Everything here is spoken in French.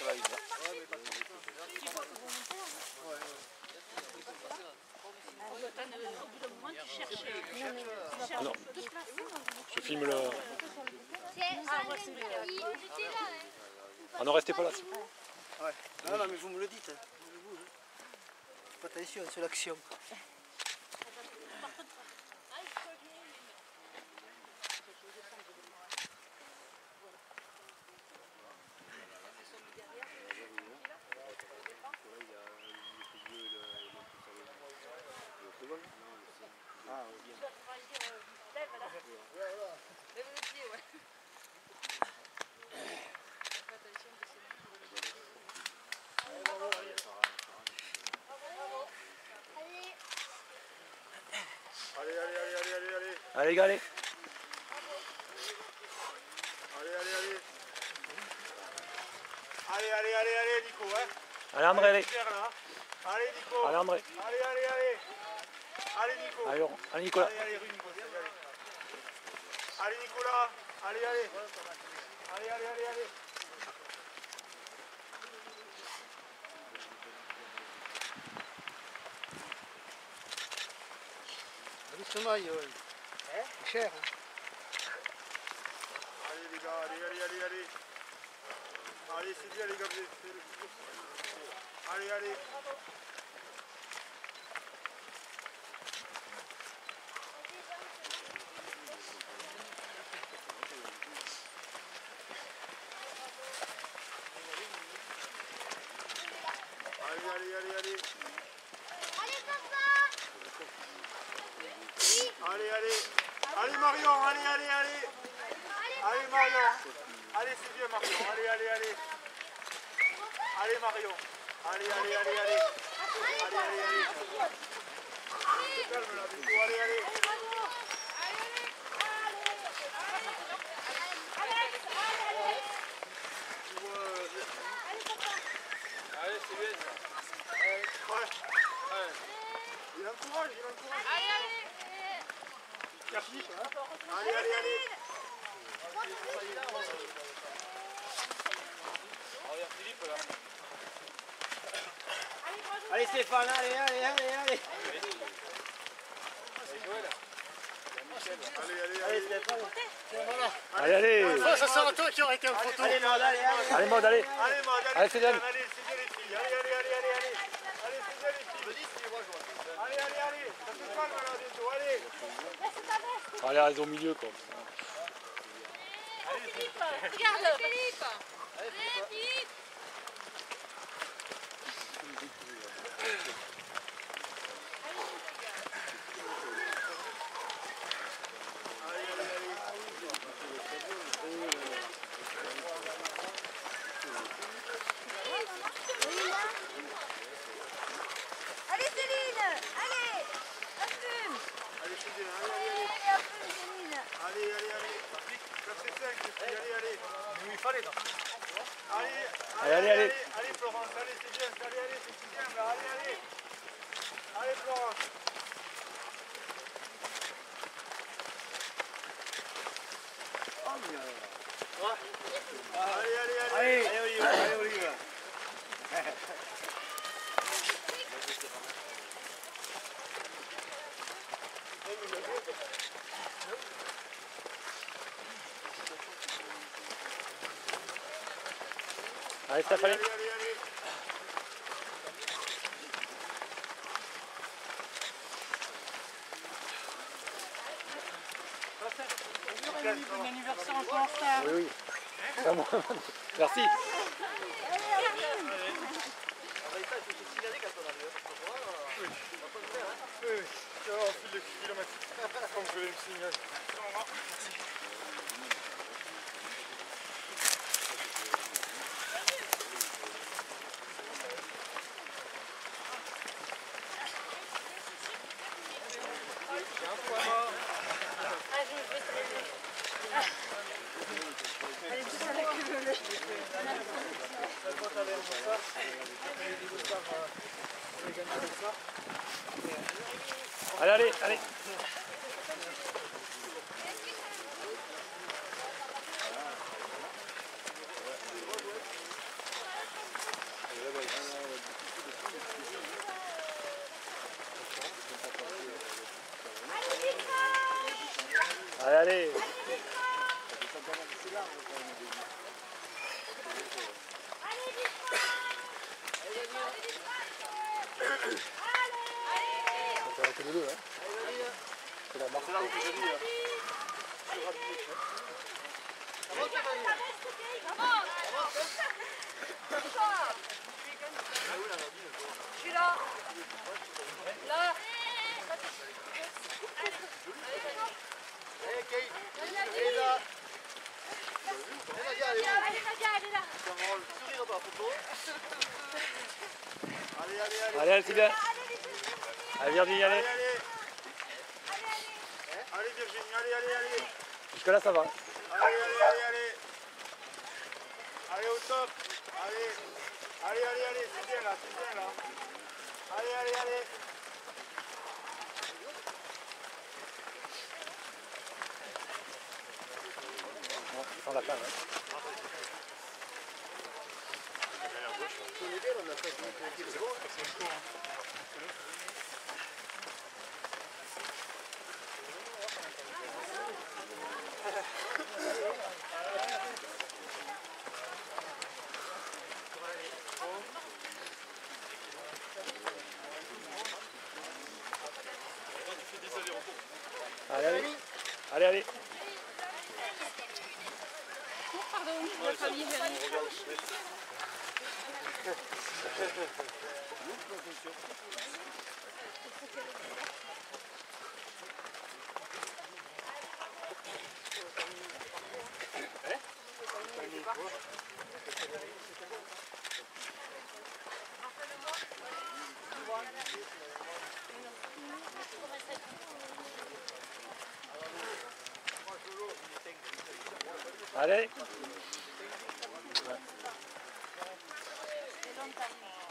Ah non. Je filme le... Ah non, restez pas là. Ouais. Non, non, mais vous me le dites. Attention sur l'action. Allez les gars, allez. Allez, Nico, hein. Allez André, allez. Allez, Nico. Allez André. Allez, Nico. Allez, allez Nicolas. Allez, Nicolas. Allez. Allez. Doucement, Yoann. C'est cher, hein. Allez, les gars, allez. Allez, c'est bien, les gars. Allez. Allez. Allez, Marion, allez. Allez, Marion. Allez, c'est bien, Marion. Allez. Allez, Marion. Allez. Calme là, Nico. Allez. Allez, c'est bien ça. Ouais. Il encourage. Allez. Capiche, hein. Allez. Regarde Philippe là. Allez Stéphane, allez. Allez Stéphane. Voilà. Allez. Ça sera toi qui aurait été en photo. Allez Maud, allez. Allez Maud, allez. Allez c'est bien. Allez, c'est bien les filles. Allez. Allez, c'est bien les filles. Allez. Ça se calme là, bientôt. Allez. Allez, reste au milieu quoi. Philippe, regarde. Philippe. Allez Céline, allez, assume. Allez, c'est bien. Allez, Allez. Ça c'est 5 les filles. Allez. Où il fallait là. Allez, Florence. Allez, c'est bien. Allez, c'est bien là. Allez, Florence. Allez, Olivier. Allez Stéphane. allez. Bon anniversaire encore en retard. Oui. C'est à moi. Merci. Oui. Tu vas voir, on file de kilomètres. Comme je vais me signaler. Allez. Allez, allez. On va arrêter le deux, hein. C'est la marque. C'est là où je dis. Je suis là. Là. Allez, Kate. Elle est là. Allez, Nadia, elle est là. Sourire par photo. Allez, allez, allez. Allez, Sylvia. Allez, Virginie, allez. Allez, allez. Allez, Virginie, allez, allez, allez. Jusque là, ça va. Allez, allez, allez, allez. Allez, au top. Allez. Allez, allez, allez. C'est bien là, c'est bien là. Allez, allez, allez. Sans la fin, hein. Allez, allez. Allez, allez. Pardon, la famille Véronique. Allez. C'est long time.